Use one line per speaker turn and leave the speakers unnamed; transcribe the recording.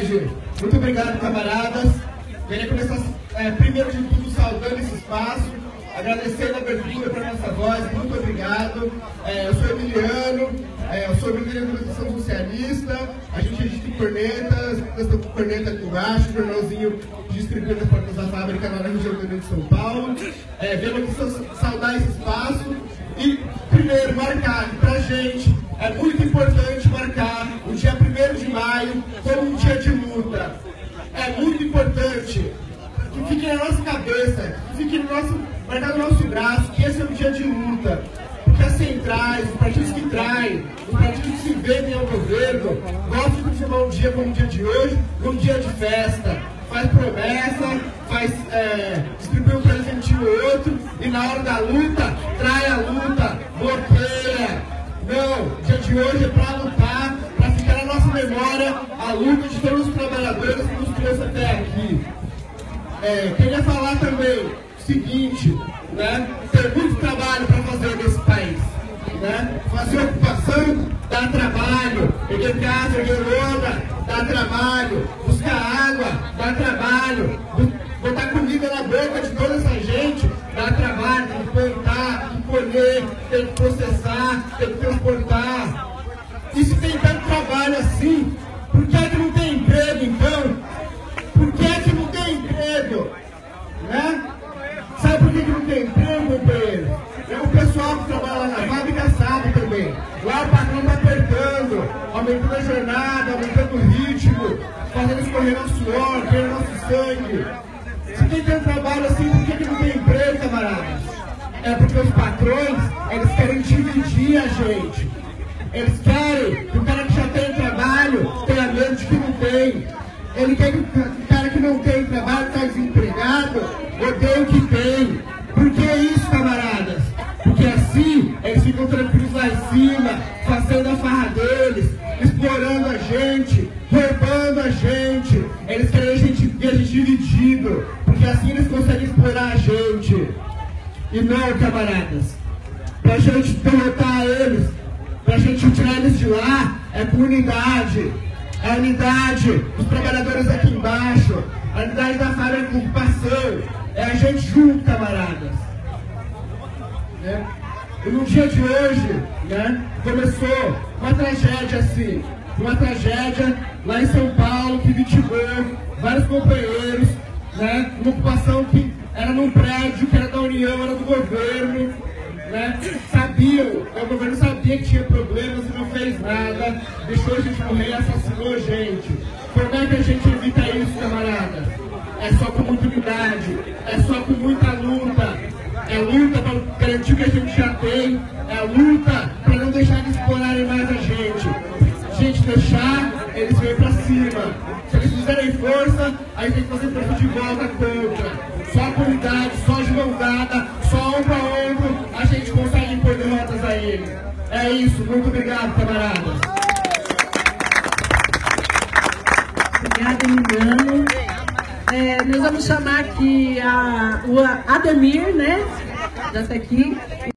hoje. Muito obrigado, camaradas. Queria começar, primeiro de tudo, saudando esse espaço, agradecendo a abertura para a nossa voz. Muito obrigado. Eu sou Emiliano, eu sou líder da Organização Socialista. A gente edita cornetas, eu estou com corneta aqui embaixo, jornalzinho distribuído nas portas da fábrica lá na região de São Paulo. Venho aqui saudar esse espaço e, primeiro, marcar que pra gente é muito importante marcar o dia 1º de maio como um dia de luta. É muito importante que fique na nossa cabeça, que fique marcado no nosso braço, que esse é um dia de luta. Porque as centrais, os partidos que traem, os partidos que se vendem ao governo, gostam de transformar um dia como o dia de hoje num dia de festa. Faz promessa, distribui um presentinho ou outro, e na hora da luta, trai a luta, bloqueia. Não, o dia de hoje é para lutar, para ficar na nossa memória a luta de todos os trabalhadores que nos trouxe até aqui. Queria falar também o seguinte, né? Tem muito trabalho para fazer nesse país. Né? Fazer ocupação dá trabalho, erguer casa, erguer lona, dá trabalho, buscar água, dá trabalho, botar comida na boca de toda essa gente, dá trabalho, tem que plantar, tem que colher, tem que processar, tem que transportar. E se tem tanto trabalho assim, por que é que não tem emprego então? Por que é que não tem emprego? Né? Sabe por que não tem emprego, companheiro? O pessoal que trabalha lá na fábrica sabe também. Lá o patrão está apertando, aumentando a jornada, aumentando o ritmo, fazendo escorrer nosso suor, querer nosso sangue. Se tem tanto trabalho assim, por que não tem emprego, camaradas? É porque os patrões, eles querem dividir a gente. Eles querem que o cara que já tem trabalho tenha medo de que não tem. Ele quer que o cara que não tem trabalho, está desempregado, odeia o que tem. Por que isso, camaradas? Porque assim eles ficam tranquilos lá em cima, fazendo a farra deles, explorando a gente, roubando a gente. Eles querem a gente dividido, porque assim eles conseguem explorar a gente. E não, camaradas, pra gente derrotar eles, pra gente tirar eles de lá, é com unidade. É a unidade dos trabalhadores aqui embaixo, a unidade da fábrica de ocupação. É a gente junto, camaradas. E no dia de hoje, né, começou uma tragédia assim, uma tragédia lá em São Paulo que vitimou vários companheiros, né, uma ocupação que era num prédio que era da União, era do governo, né, o governo sabia que tinha problemas e não fez nada, deixou a gente morrer e assassinou a gente. Como é que a gente evita isso, camaradas? É só com muita unidade, é só com muita luta. É luta para garantir o que a gente já tem, é luta para não deixar de explorarem mais a gente. Se a gente deixar, eles vêm para cima. Se eles fizerem força, aí tem que fazer força de volta contra. Só com unidade, só de mão dada, só ombro a ombro, a gente consegue impor derrotas a eles. É isso, muito obrigado, camaradas.
Obrigada, Emiliano. Nós vamos chamar aqui o Ademir, né? Já está aqui.